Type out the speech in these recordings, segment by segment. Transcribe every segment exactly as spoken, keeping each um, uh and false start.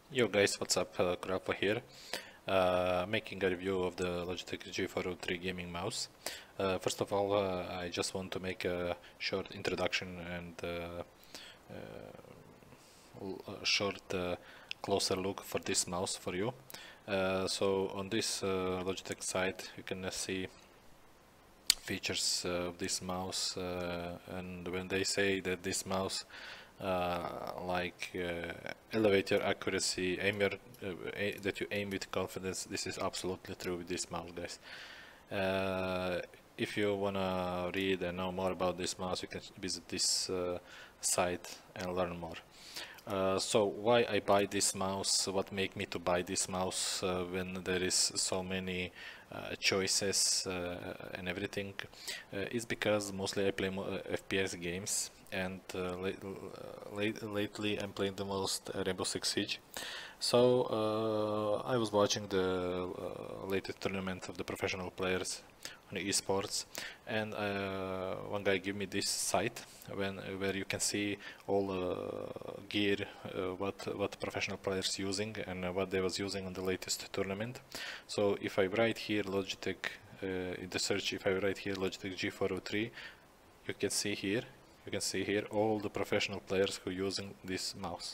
Yo guys, what's up? Uh, Kurapa here, uh, making a review of the Logitech G four oh three gaming mouse. Uh, first of all, uh, I just want to make a short introduction and uh, uh, a short uh, closer look for this mouse for you. Uh, so on this uh, Logitech site you can uh, see features uh, of this mouse, uh, and when they say that this mouse Uh, like uh, elevate your accuracy, aim your, uh, that you aim with confidence, this is absolutely true with this mouse, guys. Uh, if you wanna read and know more about this mouse, you can visit this uh, site and learn more. Uh, so why I buy this mouse, what make me to buy this mouse uh, when there is so many uh, choices uh, and everything, uh, is because mostly I play mo F P S games, and uh, late, late, lately I'm playing the most uh, Rainbow Six Siege. So uh, I was watching the uh, latest tournament of the professional players on esports, and uh, one guy gave me this site when where you can see all uh, gear, uh, what what professional players using and uh, what they was using on the latest tournament. So if I write here Logitech uh, in the search, if I write here Logitech G four oh three, you can see here you can see here all the professional players who using this mouse.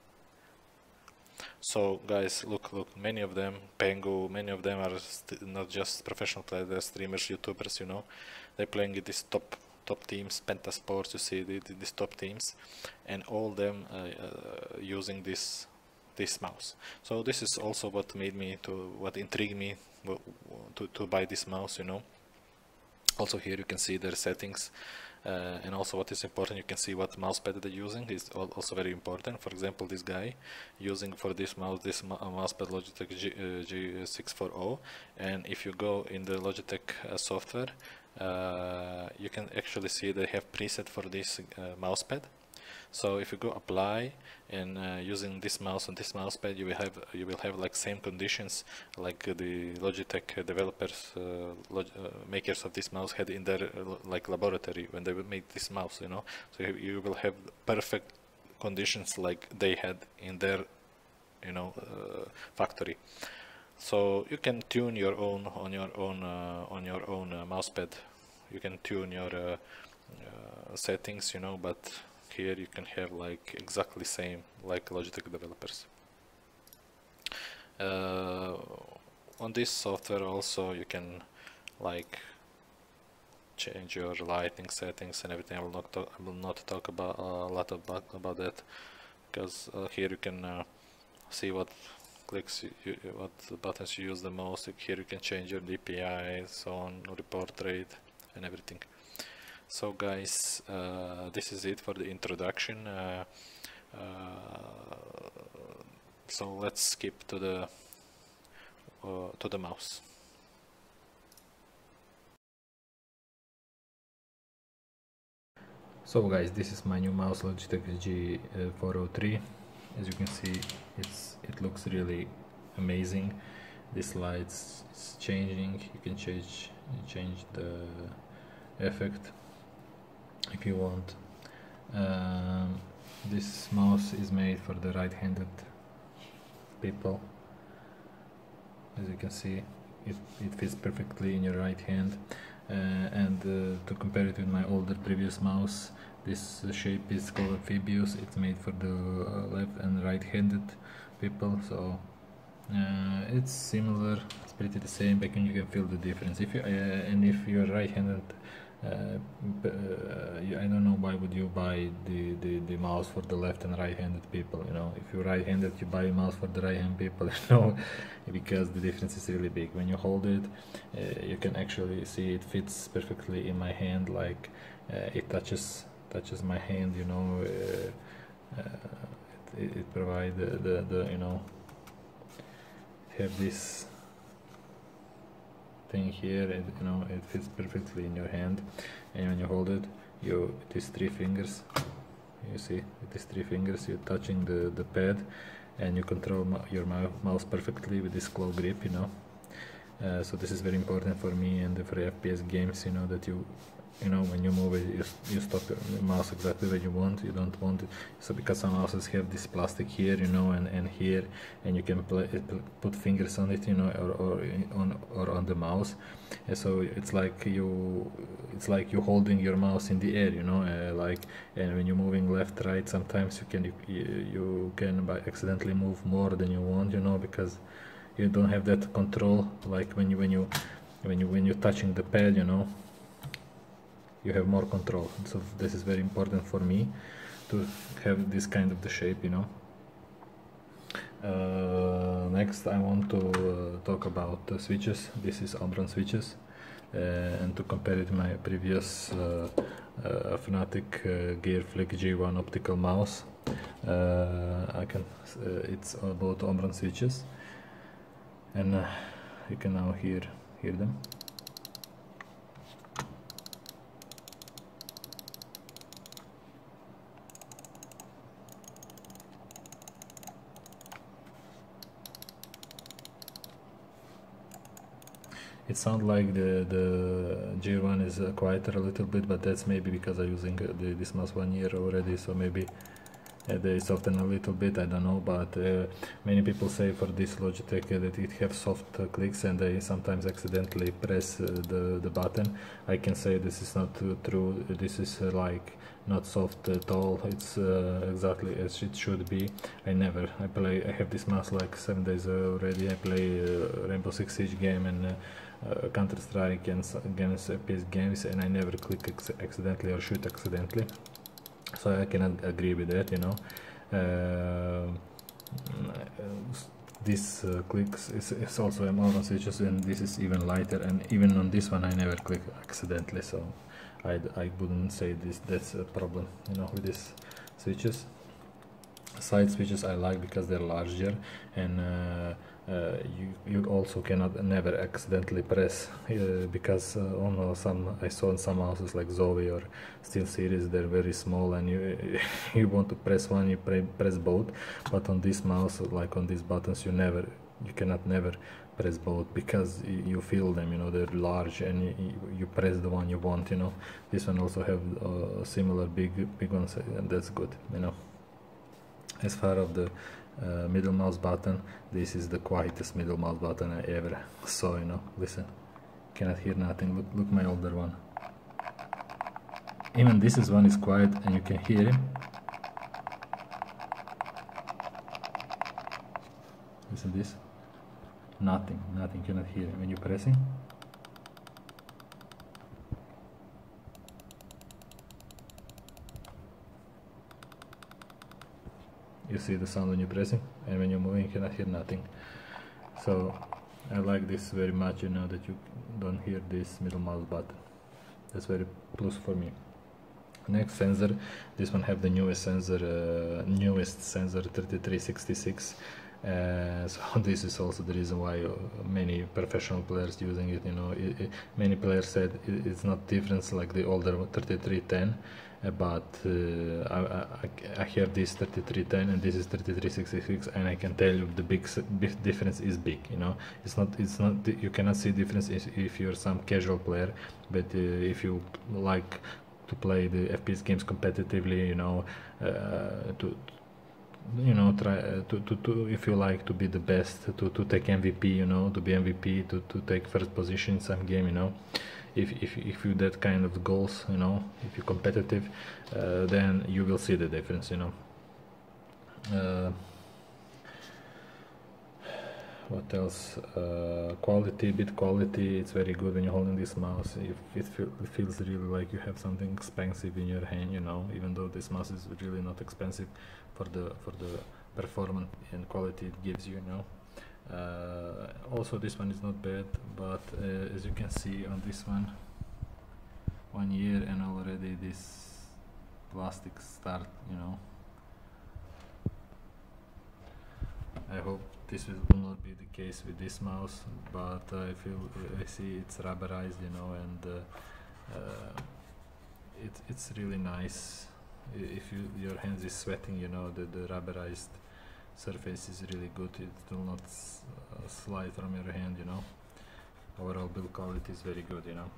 So guys, look, look, many of them, Pengu, many of them are not just professional players, they're streamers, YouTubers, you know. They're playing in these top top teams, Penta Sports, you see, the, the, these top teams, and all them uh, uh, using this this mouse. So this is also what made me to, what intrigued me to, to buy this mouse, you know. Also here you can see their settings. Uh, and also what is important, you can see what mousepad they're using is also very important. For example, this guy using for this mouse this ma mousepad Logitech G, uh, G six forty, and if you go in the Logitech uh, software, uh, you can actually see they have preset for this uh, mousepad. So if you go apply and uh, using this mouse and this mousepad, you will have you will have like same conditions like uh, the Logitech developers, uh, log uh, makers of this mouse had in their uh, like laboratory when they made this mouse, you know. So you, you will have perfect conditions like they had in their, you know, uh, factory. So you can tune your own on your own uh, on your own uh, mousepad. You can tune your uh, uh, settings, you know, but here you can have like exactly same like Logitech developers. Uh, on this software also you can like change your lighting settings and everything. I will not talk, I will not talk about uh, a lot about about that, because uh, here you can uh, see what clicks you, you, what buttons you use the most. Here you can change your D P I, so on, report rate and everything. So guys, uh, this is it for the introduction. Uh, uh, so let's skip to the uh, to the mouse. So guys, this is my new mouse, Logitech G four oh three. As you can see, it's it looks really amazing. This light is changing. You can change change the effect if you want. Um, this mouse is made for the right-handed people. As you can see, it, it fits perfectly in your right hand. Uh, and uh, to compare it with my older previous mouse, this uh, shape is called amphibious. It's made for the uh, left and right-handed people, so uh, it's similar. It's pretty the same, but you can feel the difference. If you uh, and if you're right-handed, uh, uh, I don't know why would you buy the, the the mouse for the left and right-handed people. You know, if you're right-handed, you buy a mouse for the right-hand people. You know, because the difference is really big. When you hold it, uh, you can actually see it fits perfectly in my hand. Like uh, it touches touches my hand. You know, uh, uh, it, it provides the, the the you know have this thing here, and you know it fits perfectly in your hand. And when you hold it, you it is three fingers. You see, it is three fingers. You're touching the the pad, and you control your mouse perfectly with this claw grip, you know. Uh, so this is very important for me and for F P S games, you know, that you you know, when you move it, you, you stop your mouse exactly where you want. You don't want it. So because some mouses have this plastic here, you know, and, and here, and you can play, put fingers on it, you know, or, or on or on the mouse. And so it's like you, it's like you holding your mouse in the air, you know, uh, like. And when you're moving left, right, sometimes you can you, you can by accidentally move more than you want, you know, because you don't have that control. Like when you when you when you when you're touching the pad, you know, you have more control. So this is very important for me to have this kind of the shape, you know. Uh, next I want to uh, talk about the switches. This is Omron switches, uh, and to compare it to my previous uh, uh, Fnatic uh, Gear Flick G one optical mouse. Uh, I can. Uh, it's about Omron switches, and uh, you can now hear hear them. It sounds like the the G one is uh, quieter a little bit, but that's maybe because I'm using uh, the, this mouse one year already, so maybe uh, they soften a little bit, I don't know. But uh, many people say for this Logitech uh, that it have soft uh, clicks and they sometimes accidentally press uh, the, the button. I can say this is not uh, true. This is uh, like not soft at all. It's uh, exactly as it should be. I never, I play, I have this mouse like seven days already. I play uh, Rainbow Six Siege game and uh, Uh, Counter-Strike and against F P S games, and I never click accidentally or shoot accidentally, so I cannot agree with that, you know. Uh, this uh, clicks is, is also a more on switches, and this is even lighter, and even on this one I never click accidentally, so I, I wouldn't say this that's a problem, you know, with these switches. Side switches I like because they're larger, and uh, uh, you you also cannot never accidentally press uh, because uh, on uh, some I saw in some houses like Zoe or Steel Series, they're very small, and you you want to press one, you pre press both. But on this mouse, like on these buttons, you never you cannot never press both because you, you feel them, you know, they're large, and you, you press the one you want, you know. This one also have uh, similar big big ones, and that's good, you know. As far as the uh, middle mouse button, this is the quietest middle mouse button I ever saw, you know. Listen, cannot hear nothing. Look, look my older one. Even this is one is quiet and you can hear him. Listen this. Nothing, nothing, cannot hear him when you're pressing. You see the sound when you're pressing, and when you're moving you cannot hear nothing. So I like this very much, you know, that you don't hear this middle mouse button. That's very plus for me. Next sensor, this one have the newest sensor, uh, newest sensor thirty-three sixty-six. Uh, so this is also the reason why uh, many professional players using it, you know. It, it, many players said it, it's not different like the older thirty-three ten, uh, but uh, I, I, I have this thirty-three ten and this is thirty-three sixty-six, and I can tell you the big, big difference is big, you know. It's not, it's not, you cannot see difference if, if you're some casual player, but uh, if you like to play the F P S games competitively, you know, uh, to you know, try uh, to, to, to if you like to be the best, to, to take M V P, you know, to be M V P, to, to take first position in some game, you know. If, if, if you that kind of goals, you know, if you're competitive, uh, then you will see the difference, you know. Uh, what else? Uh, quality, bit quality, it's very good when you're holding this mouse. If it, feel, it feels really like you have something expensive in your hand, you know, even though this mouse is really not expensive for the for the performance and quality it gives you, you know. Uh, also this one is not bad, but uh, as you can see on this one, one year and already this plastic start, you know. I hope this will not be the case with this mouse, but I feel I see it's rubberized, you know, and uh, uh, it, it's really nice. If you, your hands is sweating, you know, the, the rubberized surface is really good. It will not uh, slide from your hand, you know. overall build quality is very good, you know.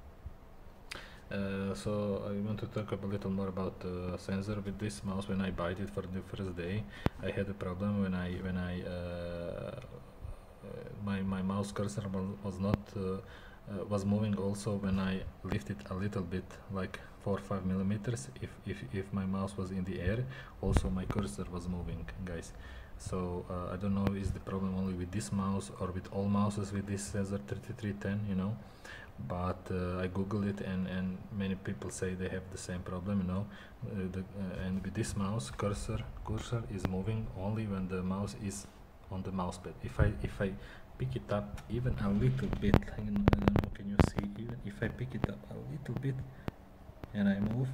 Uh, so I want to talk a little more about the sensor with this mouse. When I bought it for the first day, I had a problem when I when I uh, uh, my my mouse cursor was not uh, uh, was moving also when I lifted a little bit, like four or five millimeters. If if if my mouse was in the air, also my cursor was moving, guys. So uh, I don't know, is the problem only with this mouse or with all mouses with this sensor thirty-three ten, you know. But uh, I googled it, and, and many people say they have the same problem, you know. Uh, the, uh, and with this mouse, cursor cursor is moving only when the mouse is on the mouse pad. If I if I pick it up even a little bit, I don't know, can you see? Even if I pick it up a little bit and I move,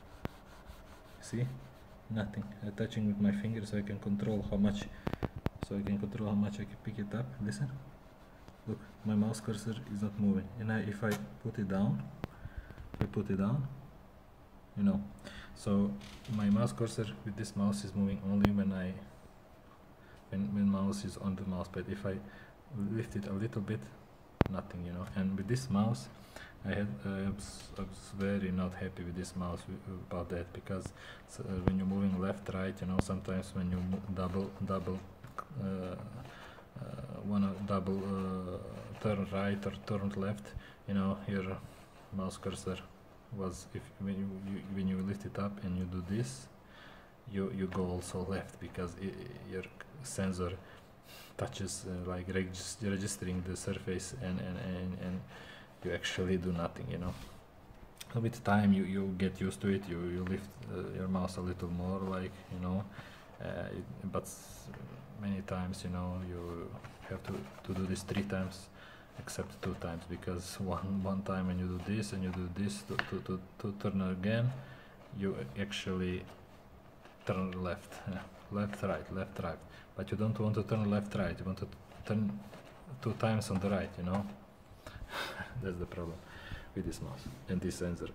see, nothing. I'm touching with my finger, so I can control how much. So I can control how much I can pick it up. Listen. Look, my mouse cursor is not moving, and I, if I put it down, if I put it down, you know, so my mouse cursor with this mouse is moving only when I, when, when mouse is on the mouse pad. If I lift it a little bit, nothing, you know. And with this mouse, I had, uh, I, was, I was very not happy with this mouse about that, because uh, when you're moving left, right, you know, sometimes when you double, double, uh, Uh, wanna double uh, turn right or turn left, you know, your mouse cursor was, if when you, you when you lift it up and you do this, you you go also left, because it, your sensor touches uh, like regist registering the surface, and, and and and you actually do nothing, you know. So with time you you get used to it, you you lift uh, your mouse a little more, like, you know, uh, it, but many times, you know, you have to, to do this three times, except two times, because one one time when you do this and you do this to, to, to, to turn again, you actually turn left, yeah. left, right, left, right, but you don't want to turn left, right, you want to turn two times on the right, you know. That's the problem with this mouse and this sensor.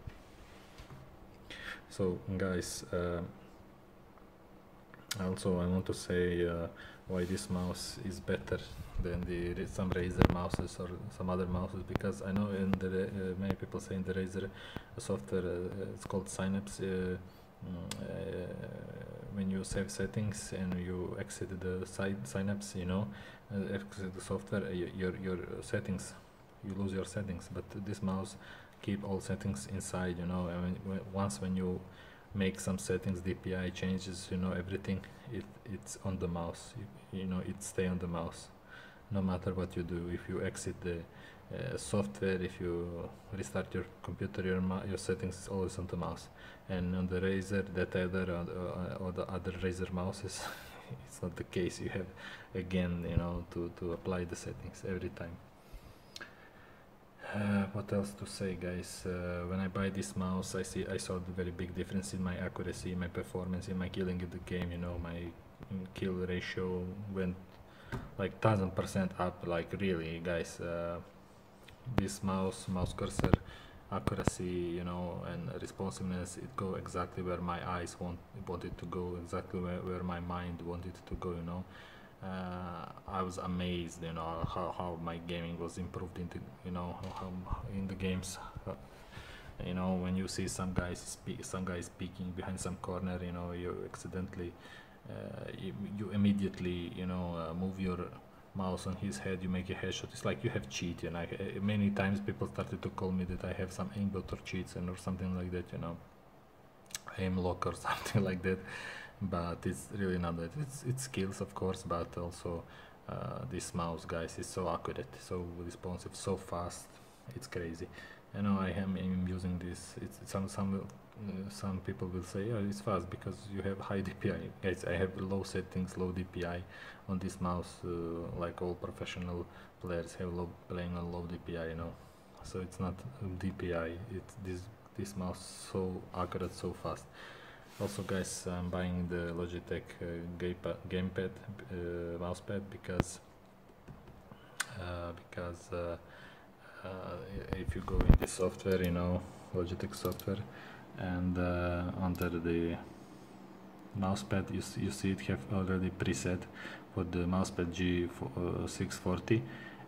So guys, uh, also I want to say uh, why this mouse is better than the some Razer mouses or some other mouses, because I know in the uh, many people say in the Razer software, uh, it's called Synapse, uh, uh, when you save settings and you exit the side Synapse, you know, uh, exit the software, uh, your your settings, you lose your settings. But this mouse keep all settings inside, you know, and when, once when you make some settings, D P I changes, you know, everything, it it's on the mouse, you, you know, it stay on the mouse no matter what you do. If you exit the uh, software, if you restart your computer, your your settings is always on the mouse. And on the Razer, that other uh, or the other Razer mouses, it's not the case. You have again, you know, to to apply the settings every time. Uh, what else to say, guys? Uh, when I buy this mouse, I see I saw the very big difference in my accuracy, my performance, in my killing in the game. You know, my kill ratio went like thousand percent up. Like really, guys. Uh, this mouse, mouse cursor, accuracy, you know, and responsiveness, it go exactly where my eyes want want it to go, exactly where, where my mind wanted to go. You know. Uh, I was amazed, you know, how, how my gaming was improved into, you know, how, how in the games, uh, you know, when you see some guys speak, some guys speaking behind some corner, you know, you accidentally, uh, you, you immediately, you know, uh, move your mouse on his head, you make a headshot. It's like you have cheat, you know. Uh, many times people started to call me that I have some aimbot or cheats and or something like that, you know, aim lock or something like that. But it's really not that. It's it's skills, of course, but also uh, this mouse, guys, is so accurate, so responsive, so fast. It's crazy. You know, I am I'm using this. It's some some uh, some people will say, yeah, it's fast because you have high D P I. Guys, I have low settings, low D P I on this mouse, uh, like all professional players have low playing on low D P I. You know, so it's not D P I. It's this this mouse so accurate, so fast. Also, guys, I'm buying the Logitech uh, gamepad, uh, mousepad, because uh, because uh, uh, if you go in the software, you know, Logitech software, and uh, under the mousepad, you see, you see it have already preset for the mousepad G six forty,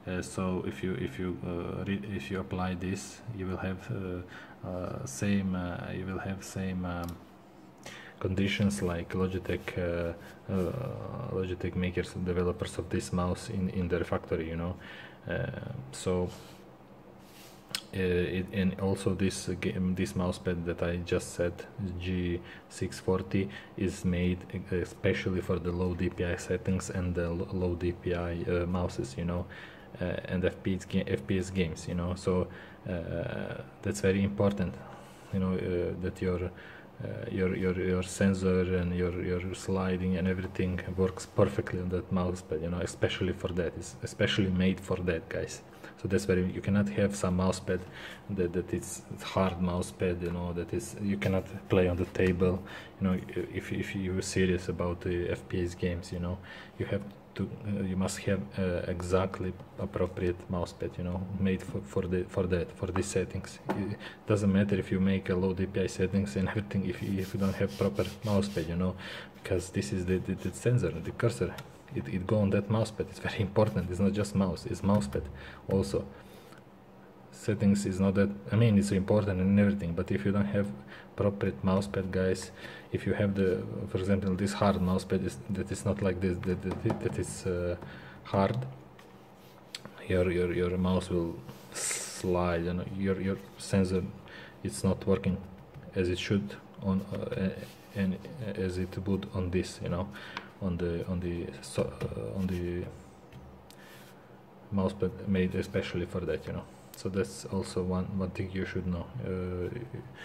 Uh, so if you if you uh, re if you apply this, you will have uh, uh, same uh, you will have same um, conditions like Logitech uh, uh, Logitech makers and developers of this mouse in in their factory, you know. Uh, so uh, it, and also this uh, game, this mousepad that I just said, G six forty, is made especially for the low D P I settings and the low D P I uh, mouses, you know, uh, and F P S, ga F P S games, you know. So uh, that's very important, you know, uh, that your uh, your your your sensor and your your sliding and everything works perfectly on that mousepad, you know, especially for that. It's especially made for that, guys. So that's very, you cannot have some mousepad that, that is hard mousepad, you know, that is, you cannot play on the table, you know. If, if you're serious about the F P S games, you know, you have to, uh, you must have uh, exactly appropriate mousepad, you know, made for, for, the, for that, for these settings. It doesn't matter if you make a low D P I settings and everything, if you, if you don't have proper mousepad, you know, because this is the, the, the sensor, the cursor. It, it go on that mousepad. It's very important. It's not just mouse, it's mousepad also. Settings is not that, I mean, it's important and everything, but if you don't have appropriate mousepad, guys, if you have the, for example, this hard mousepad is, that is not like this, that, that, that is uh, hard, your, your, your mouse will slide, you know, your, your sensor, it's not working as it should on, uh, and as it would on this, you know, on the on the so, uh, on the mousepad made especially for that, you know. So that's also one one thing you should know. Uh,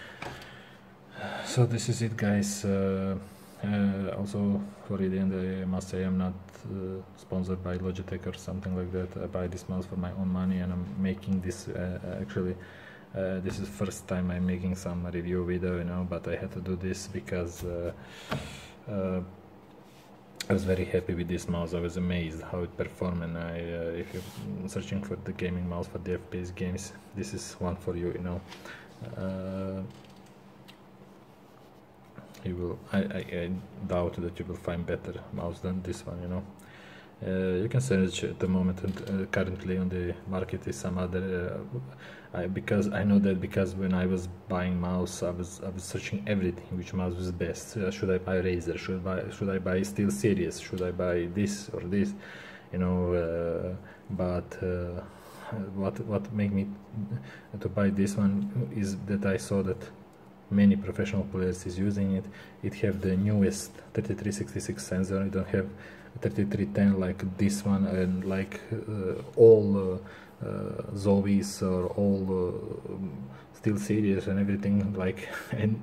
so this is it, guys. Uh, uh, also for the end, I must say I'm not uh, sponsored by Logitech or something like that. I buy this mouse for my own money, and I'm making this uh, actually. Uh, this is the first time I'm making some review video, you know, but I had to do this because uh, uh, I was very happy with this mouse. I was amazed how it performed, and I, uh, if you're searching for the gaming mouse for the F P S games, this is one for you, you know. Uh, you will, I, I, I doubt that you will find better mouse than this one, you know. Uh, you can search at the moment, and uh, currently on the market is some other. Uh, I, because I know that because when I was buying mouse, I was I was searching everything, which mouse was best. Uh, should I buy Razer? Should I buy Should I buy Steel Series? Should I buy this or this? You know. Uh, but uh, what what made me to buy this one is that I saw that many professional players is using it. It have the newest thirty-three sixty-six sensor. You don't have thirty-three ten like this one, and like uh, all uh, uh, Zovis or all uh, Steel Series and everything, like, and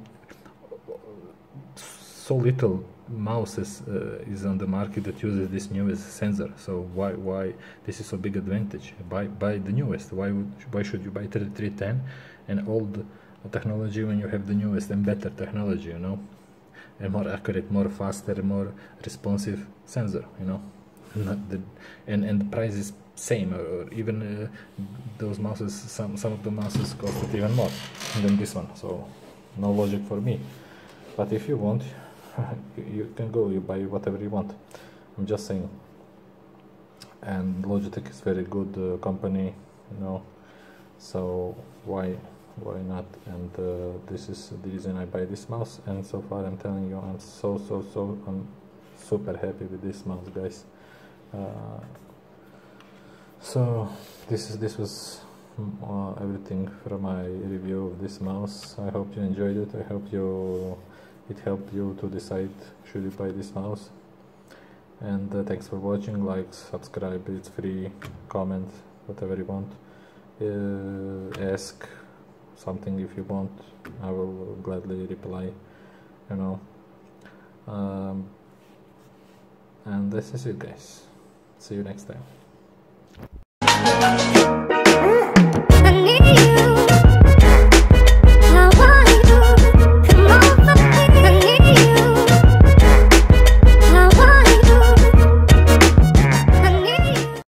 so little mouses uh, is on the market that uses this newest sensor. So why why this is a big advantage? Buy buy the newest. Why would why should you buy thirty-three ten and old technology when you have the newest and better technology, you know? A more accurate, more faster, more responsive sensor, you know. Not the, and and the price is same, or, or even uh, those mouses. Some some of the mouses cost even more than this one. So no logic for me. But if you want, you, you can go. You buy whatever you want. I'm just saying. And Logitech is very good uh, company, you know. So why? Why not? And uh, this is the reason I buy this mouse, and so far I'm telling you, I'm so so so I'm super happy with this mouse, guys. Uh, so this is this was uh, everything from my review of this mouse. I hope you enjoyed it. I hope you it helped you to decide should you buy this mouse. And uh, thanks for watching. Like, subscribe, it's free. Comment whatever you want. Uh, ask something if you want, I will gladly reply, you know. Um, and this is it, guys. See you next time.